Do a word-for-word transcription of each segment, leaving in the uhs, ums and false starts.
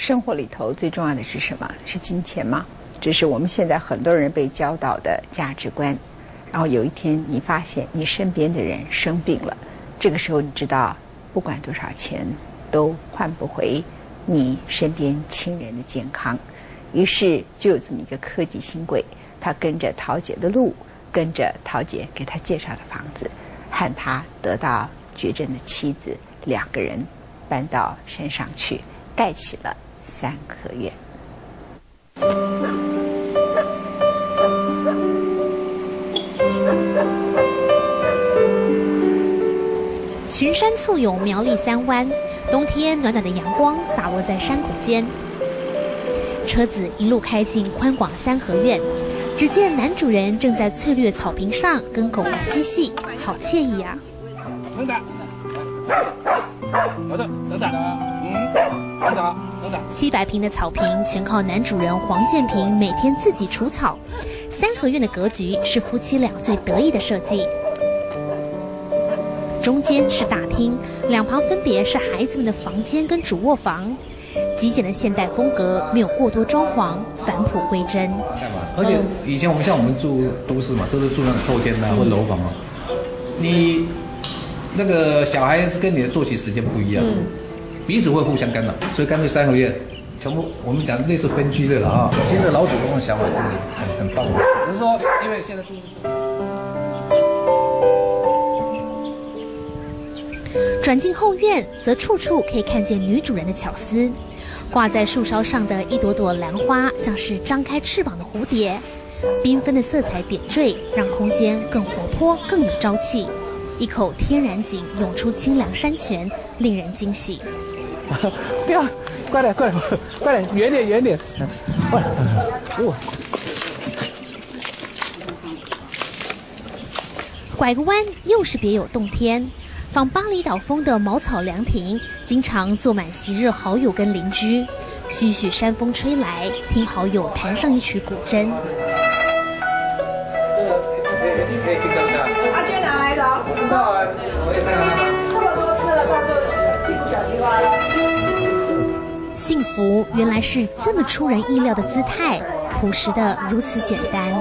生活里头最重要的是什么？是金钱吗？这是我们现在很多人被教导的价值观。然后有一天你发现你身边的人生病了，这个时候你知道，不管多少钱都换不回你身边亲人的健康。于是就有这么一个科技新贵，他跟着桃姐的路，跟着桃姐给他介绍的房子，和他得到绝症的妻子，两个人搬到山上去，盖起了三合院。 群山簇拥苗栗三湾，冬天暖暖的阳光洒落在山谷间。车子一路开进宽广三合院，只见男主人正在翠绿的草坪上跟狗儿嬉戏，好惬意啊！ 等等，等等，等等，嗯，等等，等等。 七百平的草坪全靠男主人黄建平每天自己除草。三合院的格局是夫妻俩最得意的设计。中间是大厅，两旁分别是孩子们的房间跟主卧房。极简的现代风格，没有过多装潢，返璞归真。 而且以前我们像我们住都市嘛，都是住那种透天的、啊、或楼房啊。你那个小孩子跟你的作息时间不一样，嗯、彼此会互相干扰，所以干脆三合院全部我们讲类似分居的了啊。其实老祖宗的想法是很很棒的，只是说因为现在都是。 转进后院，则处处可以看见女主人的巧思。挂在树梢上的一朵朵兰花，像是张开翅膀的蝴蝶，缤纷的色彩点缀，让空间更活泼、更有朝气。一口天然井涌出清凉山泉，令人惊喜。 不要，快点，快点，快点，远点，远点，快！哦。 拐个弯，又是别有洞天。仿巴厘岛风的茅草凉亭，经常坐满昔日好友跟邻居，徐徐山风吹来，听好友弹上一曲古筝。 这个可以可以去跟他。 阿娟哪来的？ 我不知道啊，我也看到他。 这么多次了，他说屁股小青蛙了。 幸福原来是这么出人意料的姿态，朴实的如此简单。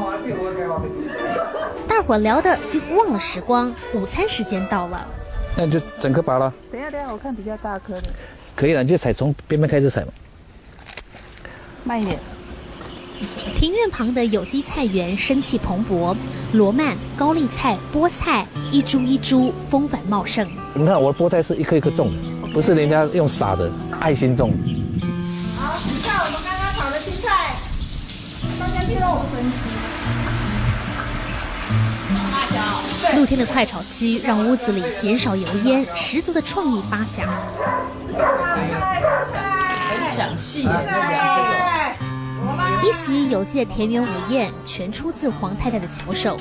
大伙聊的几乎忘了时光，午餐时间到了。 那你就整颗拔了。 等一下，等一下，我看比较大颗的。 可以了，你就采从边边开始采嘛。 慢一点。 庭院旁的有机菜园生气蓬勃，罗曼、高丽菜、菠菜一株一株丰繁茂盛。 你看我的菠菜是一颗一颗种的，不是人家用撒的，爱心种。 好，洗下我们刚刚炒的青菜，大家听到我们分析。 露天的快炒区让屋子里减少油烟，十足的创意发想。 很抢戏耶！ 一席有机的田园午宴，全出自黄太太的巧手。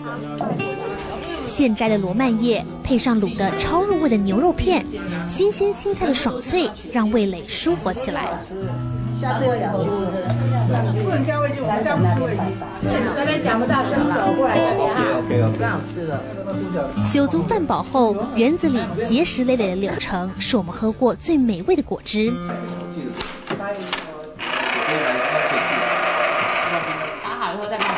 现摘的罗曼叶配上卤的超入味的牛肉片，新鲜青菜的爽脆让味蕾舒活起来。 下次要养是不是？不能加味精，我们加不出味精。这边讲不到，真走过来这边哈。OK OK， 刚好吃了。 酒足饭饱后，园子里结实累累的柳橙是我们喝过最美味的果汁。 打好以后再帮我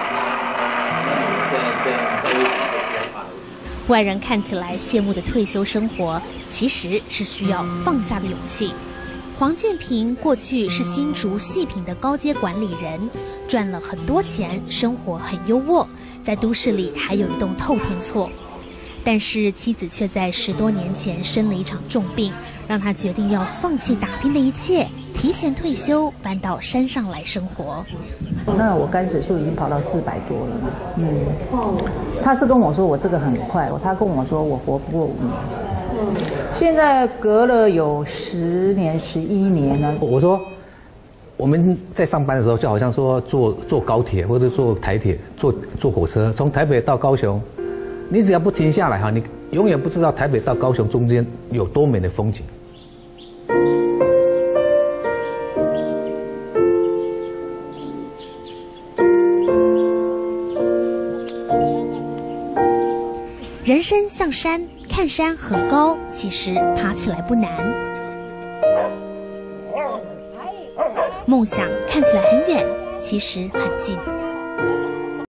发。外人看起来羡慕的退休生活，其实是需要放下的勇气。黄建平过去是新竹细品的高阶管理人，赚了很多钱，生活很优渥，在都市里还有一栋透天厝。但是妻子却在十多年前生了一场重病，让他决定要放弃打拼的一切，提前退休，搬到山上来生活。 那我肝指数已经跑到四百多了，嗯，他是跟我说我这个很快，他跟我说我活不过五年。现在隔了有十年、十一年了。 我说，我们在上班的时候，就好像说坐坐高铁或者坐台铁、坐坐火车，从台北到高雄，你只要不停下来哈，你永远不知道台北到高雄中间有多美的风景。 人生像山。看山很高，其实爬起来不难。 梦想看起来很远，其实很近。